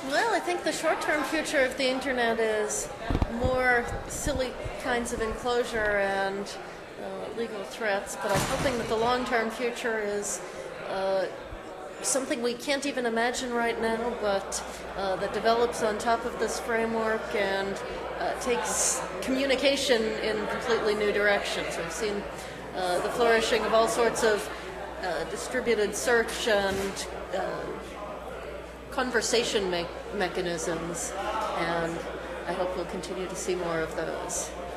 Well, I think the short-term future of the internet is more silly kinds of enclosure and legal threats, but I'm hoping that the long-term future is something we can't even imagine right now, but that develops on top of this framework and takes communication in completely new directions. We've seen the flourishing of all sorts of distributed search and conversation mechanisms, and I hope we'll continue to see more of those.